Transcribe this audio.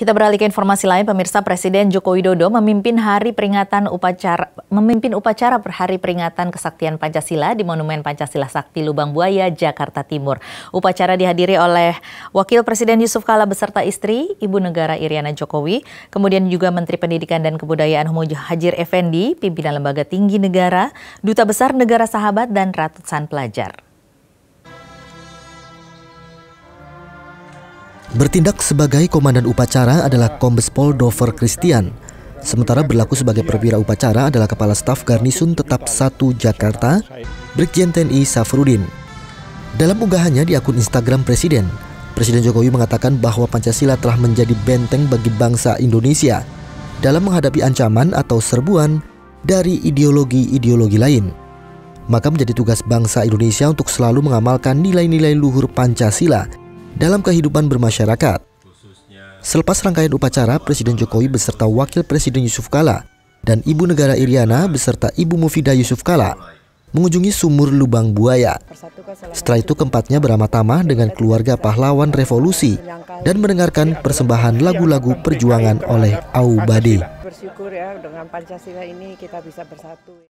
Kita beralih ke informasi lain, pemirsa. Presiden Joko Widodo memimpin upacara Hari Peringatan Kesaktian Pancasila di Monumen Pancasila Sakti Lubang Buaya, Jakarta Timur. Upacara dihadiri oleh Wakil Presiden Yusuf Kala beserta istri, Ibu Negara Iriana Jokowi, kemudian juga Menteri Pendidikan dan Kebudayaan Muhadjir Effendi, pimpinan Lembaga Tinggi Negara, Duta Besar Negara Sahabat, dan ratusan pelajar. Bertindak sebagai komandan upacara adalah Kombes Pol Dover Christian. Sementara berlaku sebagai perwira upacara adalah Kepala Staf Garnisun Tetap 1 Jakarta, Brigjen TNI Safrudin. Dalam unggahannya di akun Instagram Presiden Jokowi mengatakan bahwa Pancasila telah menjadi benteng bagi bangsa Indonesia dalam menghadapi ancaman atau serbuan dari ideologi-ideologi lain. Maka menjadi tugas bangsa Indonesia untuk selalu mengamalkan nilai-nilai luhur Pancasila dalam kehidupan bermasyarakat. Selepas rangkaian upacara, Presiden Jokowi beserta Wakil Presiden Yusuf Kala dan Ibu Negara Iriana beserta Ibu Mufidah Yusuf Kala mengunjungi sumur Lubang Buaya. Setelah itu keempatnya beramah tamah dengan keluarga pahlawan revolusi dan mendengarkan persembahan lagu-lagu perjuangan oleh Aubade. Bersyukur ya, dengan Pancasila ini kita bisa bersatu.